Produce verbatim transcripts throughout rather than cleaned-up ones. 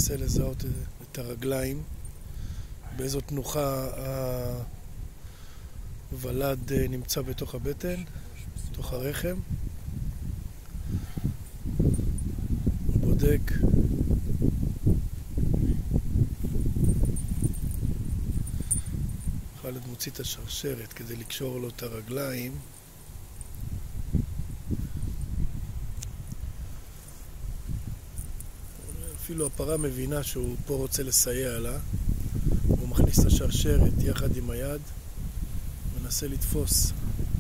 מנסה לזהות את הרגליים, באיזו תנוחה הוולד נמצא בתוך הבטן, בתוך הרחם. הוא בודק. חאלד מוציא את השרשרת כדי לקשור לו את הרגליים. אפילו הפרה מבינה שהוא פה רוצה לסייע לה. הוא מכניס את השרשרת יחד עם היד, מנסה לתפוס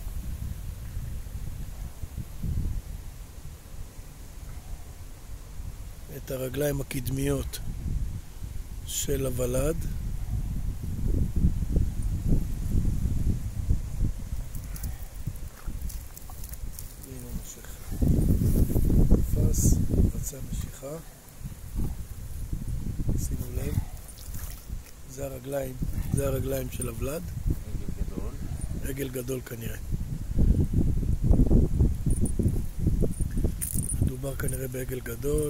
את הרגליים הקדמיות של הוולד. הנה מושך. תפס, רצה משיכה. שימו לב. זה הרגליים, זה הרגליים של הוולד. עגל גדול. עגל גדול כנראה. מדובר כנראה בעגל גדול.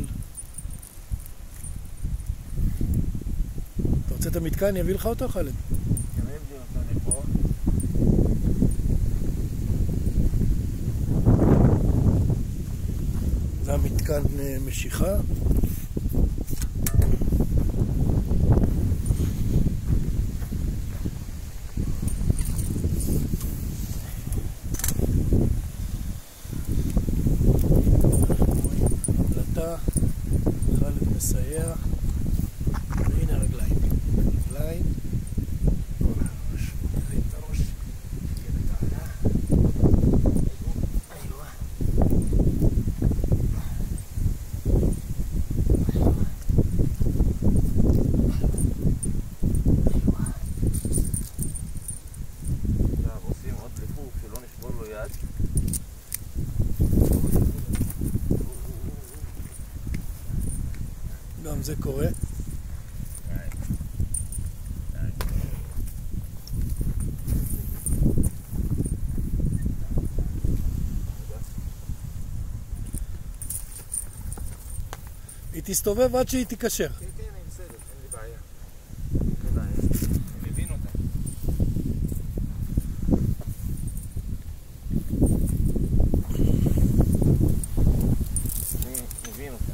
אתה רוצה את המתקן? יביא לך אותו, חאלד? כן, יביא אותו לפה. זה המתקן משיכה. חאלד מסייע. והנה הרגליים. הרגליים. נרים את הראש. נגיד את העלה. איוה. עכשיו עושים עוד ליפוף שלא נשבור לו יד. גם זה קורה. היא תסתובב עד שהיא תיקשר. כן, כן, אני בסדר, אין לי בעיה. אין לי בעיה. אני מבין אותה. אני מבין אותה.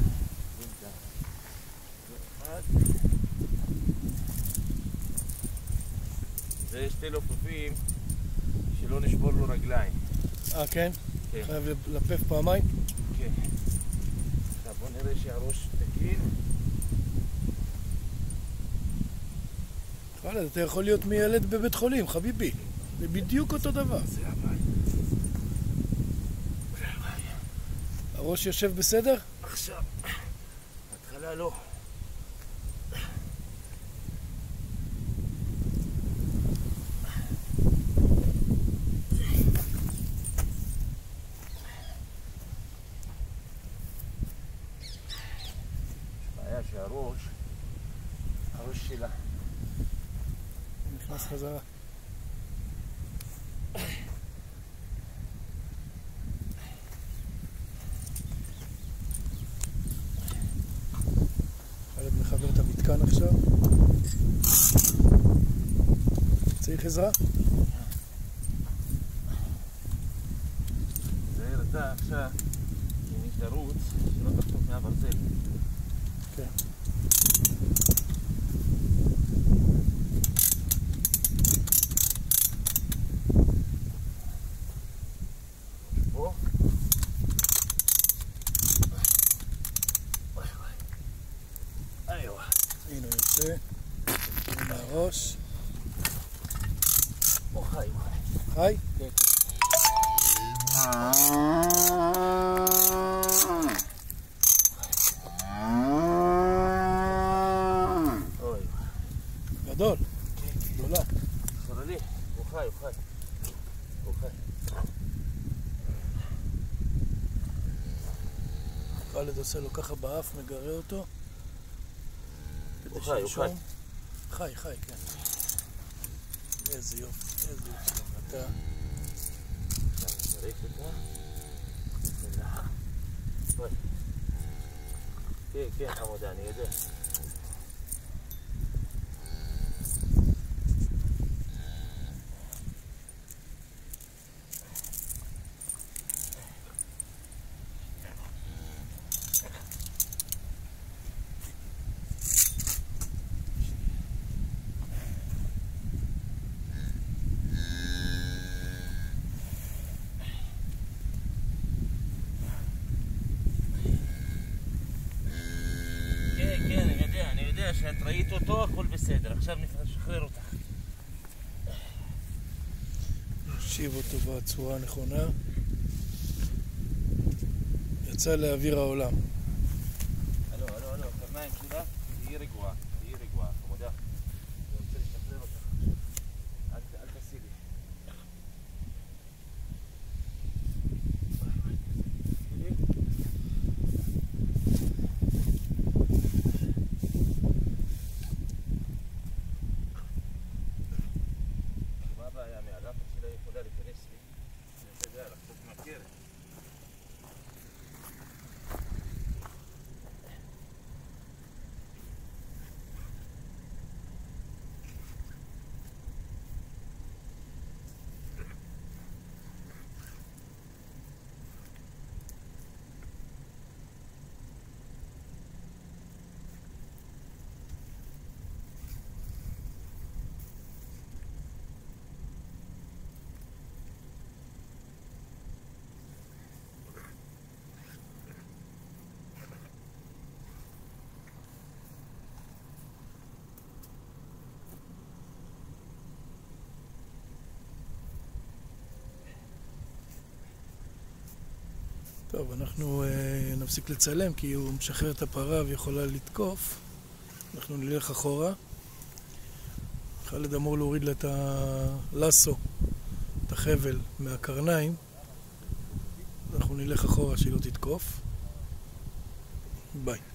זה שתי לופפים שלא נשבור לו רגליים. אה, כן? כן. חייב ללפף פעמיים? כן. עכשיו בוא נראה שהראש תקין. חאלד, אתה יכול להיות מילד בבית חולים, חביבי. זה בדיוק אותו דבר. זה הבעיה. הראש יושב בסדר? עכשיו, בהתחלה לא. בעיה שהראש, הראש שלה. נכנס חזרה. חאלד מחבר את המתקן עכשיו. צריך עזרה? זה ירדה עכשיו, אם היא תרוץ, שלא תחטוף מהברזל. כן. פה. איוה. הנה הוא יוצא. הנה הראש. או חי, חי. חי? כן. אוי. גדול. גדולה. חללי. הוא חי, הוא חי. הוא חי. חאלד עושה לו ככה באף, מגרה אותו. הוא חי, הוא חי. חי, חי, כן. איזה יופי, איזה יופי. אתה... עכשיו נזרק אותה. בואי. כן, כן, חמודה, אני יודע. ראית אותו, הכל בסדר. עכשיו נשחרר אותך. נושיב אותו בצורה הנכונה. יצא לאוויר העולם. הלו, הלו, הלו, קרניים שלה, תהיי רגועה, תהיי רגועה, חמודה. אני רוצה לשחרר אותך. אל, אל תעשי לי. מה הבעיה? מהלחץ שלה יכולה להיכנס לי. אני יודע, לחצות מהקרן. טוב, אנחנו אה, נפסיק לצלם כי הוא משחרר את הפרה ויכולה לתקוף. אנחנו נלך אחורה. חלד אמור להוריד לה את הלסו, את החבל מהקרניים. אנחנו נלך אחורה שהיא לא תתקוף. ביי.